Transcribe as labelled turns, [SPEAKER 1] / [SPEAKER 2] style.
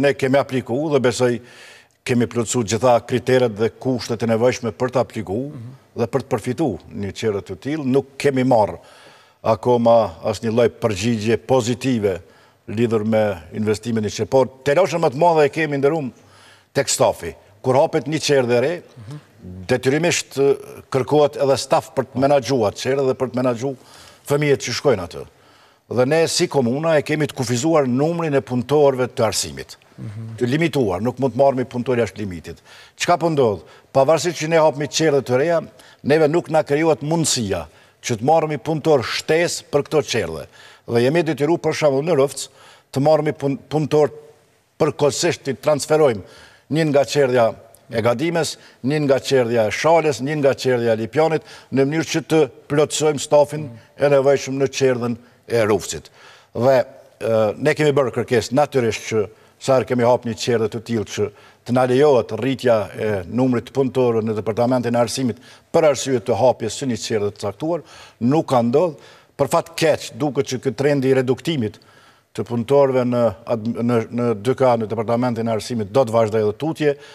[SPEAKER 1] Ne kemi apliku dhe besoj kemi plotësu gjitha kriteret dhe kushtet e nevojshme për të apliku dhe për të përfitu një qerë të tillë. Nuk kemi marrë akoma asnjë lloj përgjigje pozitive lidhur me investimin e qerë. Por teloshën më të madhe e kemi ndërum tek stafi. Kur hapet një qerë dhe re, detyrimisht kërkohet edhe staf për të menaxhuar qerë dhe për të menaxhu fëmijët që shkojnë atë. Dhe ne si komuna e kemi të kufizuar numrin e punëtorëve të arsimit. Të limituar, nuk mund të marrëmi punëtor jashtë limitit. Çka po ndodh? Pavarësisht që ne hapmi qerë të reja, neve nuk na krijohet mundësia që të marrëmi punëtor shtesë për këto qerë. Dhe jemi detyruar për shembull në Rrëfc të marrëmi punëtor përkohësisht të transferojmë një nga qerdhja e Gadimes, një nga qerdhja e Shalës, një nga qerdhja e Lipjanit, në mënyrë që të plotësojmë stafin e nevojshëm në qerdhën e Rrufcit. Dhe ne kemi bërë kërkesë natyrisht që sa herë kemi hapur një qerdhë të tillë që të na lejohet rritja e numrit të punëtorëve në departamentin e arsimit për arsye të hapjes së një qerdhe të caktuar, nuk ka ndodhur. Për fat keq, duket që ky trendi i reduktimit të punëtorëve në 2K në departamentin e arsimit do të vazhdojë edhe tutje